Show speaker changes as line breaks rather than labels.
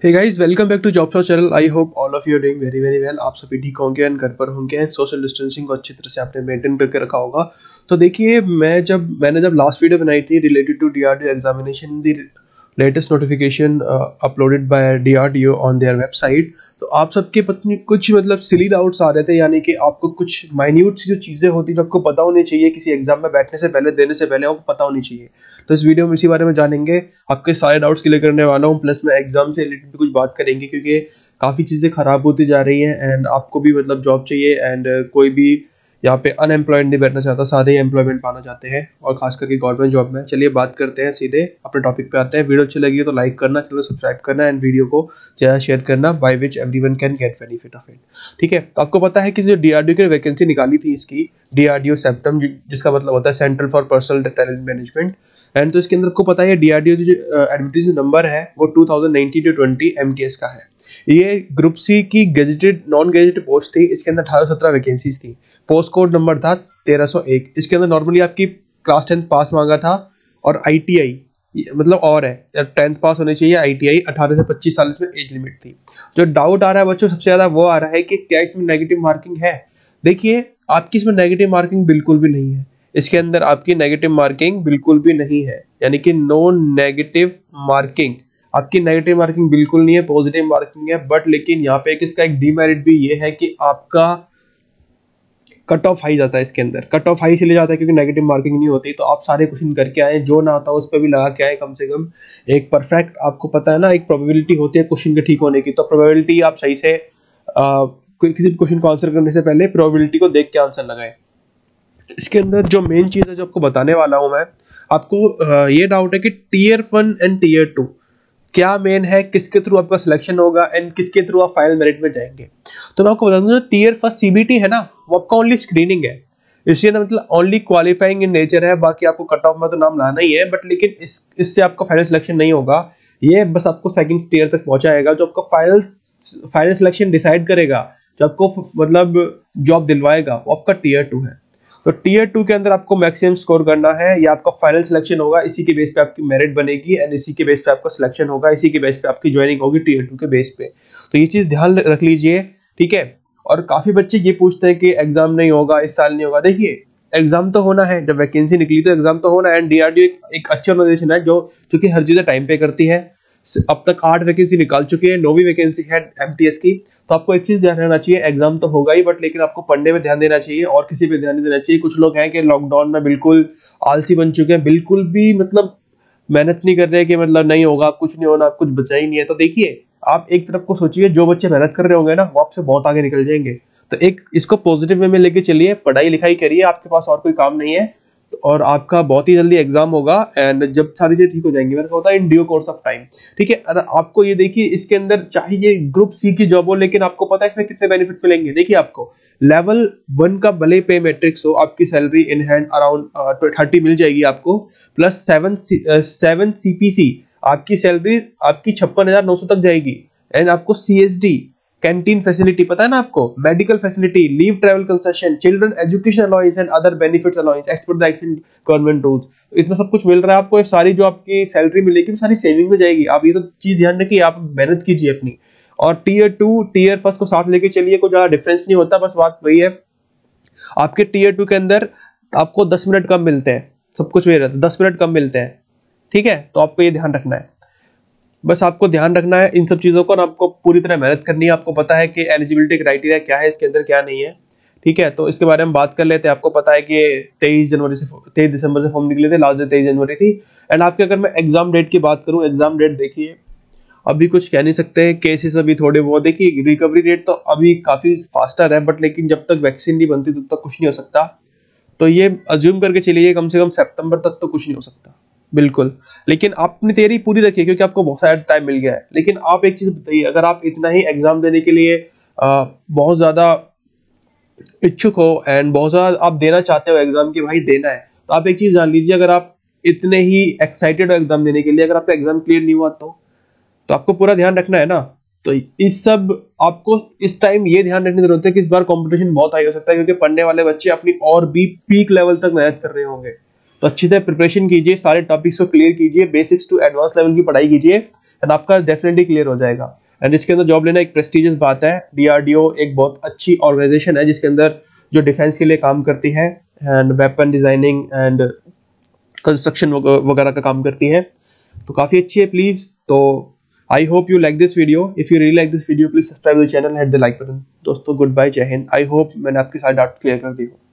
Hey guys, welcome back to job shop channel. I hope all of you are doing very very well. आप सभी ठीक होंगे and घर पर होंगे। सोशल डिस्टेंसिंग को अच्छी तरह से आपने मेंटेन करके रखा होगा। तो देखिए, मैंने जब लास्ट वीडियो बनाई थी related to DRDO examination, the latest notification uploaded by DRDO on their website, तो आप सबके पत्नी कुछ सिली डाउट्स आ रहे थे, यानी कि आपको कुछ माइन्यूट सी जो चीज़ें होती जो आपको पता होनी चाहिए किसी एग्जाम में बैठने से पहले, देने से पहले आपको पता होनी चाहिए। तो इस वीडियो में इसी बारे में जानेंगे, आपके सारे डाउट्स क्लियर करने वाला हूँ। प्लस में एग्जाम से रिलेटेड भी कुछ बात करेंगे, क्योंकि काफ़ी चीज़ें खराब होती जा रही हैं एंड आपको भी जॉब चाहिए एंड कोई भी यहाँ पे अनएम्प्लॉयड नहीं बैठना चाहता, सारे ही एम्प्लॉयमेंट पाना चाहते हैं, और खास करके गवर्नमेंट जॉब में। चलिए बात करते हैं, सीधे अपने टॉपिक पे आते हैं। वीडियो अच्छी लगी तो लाइक करना, चैनल सब्सक्राइब करना एंड वीडियो को ज़्यादा शेयर करना, by which everyone can get benefit of it. ठीक है, तो आपको पता है कि जो डीआरडीओ की वैकेंसी निकाली थी इसकी, डीआरडीओ सेप्टम, जिसका मतलब होता है central for personnel talent management, and तो इसके अंदर आपको पता है डीआरडीओ जो एडवर्टाइज नंबर है वो 2019-20 MTS का है। ये ग्रुप सी की गेजेटेड नॉन गेजेटेड पोस्ट थी। इसके अंदर 1817 वैकेंसीज थी। पोस्ट कोड नंबर था 1301। इसके अंदर नॉर्मली आपकी क्लास 10 पास मांगा था और ITI और है 10th पास होनी चाहिए। ITI 18 से 25 साल इसमें एज लिमिट थी। जो डाउट आ रहा है बच्चों सबसे ज्यादा वो आ रहा है कि क्या इसमें नेगेटिव मार्किंग है। देखिए, आपकी इसमें नेगेटिव मार्किंग बिल्कुल भी नहीं है। इसके अंदर आपकी नेगेटिव मार्किंग बिल्कुल भी नहीं है, यानी कि नो नेगेटिव मार्किंग। आपकी नेगेटिव मार्किंग बिल्कुल नहीं है, पॉजिटिव मार्किंग है। बट लेकिन यहाँ पे इसका एक डीमेरिट भी ये है कि आपका कट ऑफ हाई जाता है। इसके अंदर कट ऑफ हाई चले जाता है क्योंकि नेगेटिव मार्किंग नहीं होती। तो आप सारे क्वेश्चन करके आए, जो ना आता उस पर भी लगा के आए। कम से कम एक परफेक्ट, आपको पता है ना, एक प्रोबेबिलिटी होती है क्वेश्चन के ठीक होने की। तो प्रोबेबिलिटी आप सही से किसी भी क्वेश्चन को आंसर करने से पहले प्रोबेबिलिटी को देख के आंसर लगाए। इसके अंदर जो मेन चीज है जो आपको बताने वाला हूं मैं आपको, ये डाउट है कि टीयर 1 एंड टीयर 2 क्या मेन है, किसके थ्रू आपका सिलेक्शन होगा एंड किसके थ्रू आप फाइनल मेरिट में जाएंगे। तो मैं आपको बता दूं, टीयर फर्स्ट CBT है ना, वो आपका ओनली स्क्रीनिंग है। इसलिए ना ओनली क्वालिफाइंग इन नेचर है। बाकी आपको कट ऑफ में तो नाम लाना ही है, बट लेकिन इससे आपका फाइनल सिलेक्शन नहीं होगा। ये बस आपको सेकंड टीयर तक पहुंचाएगा। जो आपका फाइनल सिलेक्शन डिसाइड करेगा, जो आपको जॉब दिलवाएगा, वो आपका टीयर 2 है। तो टीयर 2 के अंदर आपको मैक्सिमम स्कोर करना है, या आपका फाइनल सिलेक्शन होगा। इसी के बेस पे आपकी मेरिट बनेगी एंड इसी के बेस पे आपका सिलेक्शन होगा। इसी के बेस पे आपकी ज्वाइनिंग होगी टीयर 2 के बेस पे। तो ये चीज ध्यान रख लीजिए, ठीक है। और काफी बच्चे ये पूछते हैं कि एग्जाम नहीं होगा, इस साल नहीं होगा। देखिए, एग्जाम तो होना है। जब वैकेंसी निकली तो एग्जाम तो होना है। एंड डीआरडीओ एक अच्छी ऑर्गेनाइजेशन है जो कि हर चीजें टाइम पे करती है। अब तक 8 वैकेंसी निकाल चुकी है, 9वीं वैकेंसी है MTS की। तो आपको एक चीज ध्यान रखना चाहिए, एग्जाम तो होगा ही, बट लेकिन आपको पढ़ने में ध्यान देना चाहिए और किसी पे ध्यान नहीं देना चाहिए। कुछ लोग हैं कि लॉकडाउन में बिल्कुल आलसी बन चुके हैं, बिल्कुल भी मेहनत नहीं कर रहे कि नहीं होगा, कुछ नहीं होना, कुछ बचा ही नहीं है। तो देखिए, आप एक तरफ को सोचिए, जो बच्चे मेहनत कर रहे होंगे ना, वो आपसे बहुत आगे निकल जाएंगे। तो एक इसको पॉजिटिव वे में लेके चलिए, पढ़ाई लिखाई करिए, आपके पास और कोई काम नहीं है और आपका बहुत ही जल्दी एग्जाम होगा। एंड जब सारी चीजें ठीक हो जाएंगी, मैंने कहा in due course of time, ठीक है। अगर आपको ये देखिए, इसके अंदर चाहे ये ग्रुप सी की जॉब हो, लेकिन आपको पता है इसमें कितने बेनिफिट मिलेंगे। देखिए, आपको लेवल 1 का भले पे मैट्रिक्स हो, आपकी सैलरी इन हैंड अराउंड 30 मिल जाएगी आपको। प्लस 7 CPC, आपकी सैलरी आपकी 56,900 तक जाएगी। एंड आपको CSD कैंटीन फैसिलिटी, पता है ना आपको, medical facility, leave travel concession, children education allowance and other benefits allowance as per the action government rules. इतना सब कुछ मिल रहा है आपको। ये सारी जो आपकी सैलरी मिलेगी वो सारी सेविंग में जाएगी। आप ये तो चीज ध्यान रखिए, आप मेहनत कीजिए अपनी। और टीयर 2 टीयर फर्स्ट को साथ लेके चलिए, कोई ज्यादा डिफरेंस नहीं होता। बस बात वही है, आपके टीयर 2 के अंदर आपको 10 मिनट कम मिलते हैं, सब कुछ वही रहता है, 10 मिनट कम मिलते हैं, ठीक है। तो आपको ये ध्यान रखना है, बस आपको ध्यान रखना है इन सब चीजों को, और आपको पूरी तरह मेहनत करनी है। आपको पता है कि एलिजिबिलिटी क्राइटेरिया क्या है इसके अंदर, क्या नहीं है, ठीक है। तो इसके बारे में बात कर लेते हैं। आपको पता है कि 23 दिसंबर से फॉर्म निकले थे, लास्ट डेट 23 जनवरी थी। एंड आपके, अगर मैं एग्जाम डेट की बात करूं, एग्जाम डेट देखिए, अभी कुछ कह नहीं सकते, केसेस अभी थोड़े बहुत। देखिए, रिकवरी रेट तो अभी काफी फास्टर है, बट लेकिन जब तक वैक्सीन नहीं बनती तब तक कुछ नहीं हो सकता। तो ये अज्यूम करके चलिए कम से कम सितंबर तक तो कुछ नहीं हो सकता, बिल्कुल। लेकिन आपने तैयारी पूरी रखी क्योंकि आपको बहुत सारा टाइम मिल गया है। लेकिन आप एक चीज बताइए, अगर आप इतना ही एग्जाम देने के लिए बहुत ज्यादा इच्छुक हो एंड बहुत ज्यादा आप देना चाहते हो एग्जाम की, भाई देना है, तो आप एक चीज जान लीजिए, अगर आप इतने ही एक्साइटेड हो एग्जाम देने के लिए, अगर आपका एग्जाम क्लियर नहीं हुआ तो आपको पूरा ध्यान रखना है ना। तो इस सब आपको इस टाइम ये ध्यान रखने की जरूरत है कि इस बार कंपटीशन बहुत हाई हो सकता है, क्योंकि पढ़ने वाले बच्चे अपनी और भी पीक लेवल तक मेहनत कर रहे होंगे। तो अच्छी तरह प्रिपरेशन कीजिए, सारे टॉपिक्स को क्लियर कीजिए, बेसिक्स टू एडवांस लेवल की पढ़ाई कीजिए। एंड आपका डेफिनेटली क्लियर हो जाएगा। एंड इसके अंदर जॉब लेना एक प्रेस्टिजियस बात है। डीआरडीओ एक बहुत अच्छी ऑर्गेनाइजेशन है जिसके अंदर जो डिफेंस के लिए काम करती है and weapon designing and construction वगैरह का काम करती है, तो काफी अच्छी है। प्लीज, तो I hope you like this video. If you really like this video please subscribe the channel, hit the like button. दोस्तों गुड बाय, जय हिंद। आई होप मैंने आपके सारे डाउट क्लियर कर दी हो।